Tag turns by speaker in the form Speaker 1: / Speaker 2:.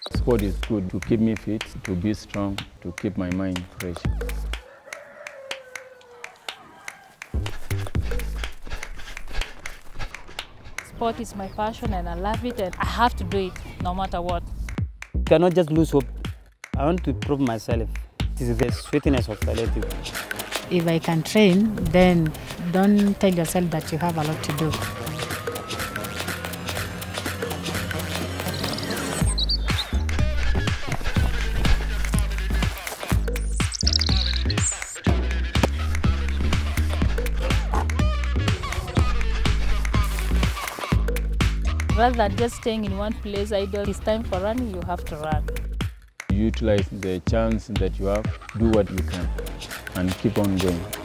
Speaker 1: Sport is good to keep me fit, to be strong, to keep my mind fresh.
Speaker 2: Sport is my passion and I love it and I have to do it no matter what.
Speaker 3: You cannot just lose hope. I want to prove myself. This is the sweetness of Palliative.
Speaker 4: If I can train, then don't tell yourself that you have a lot to do.
Speaker 2: Rather than just staying in one place idle, it's time for running, you have to run.
Speaker 1: Utilize the chance that you have, do what you can, and keep on going.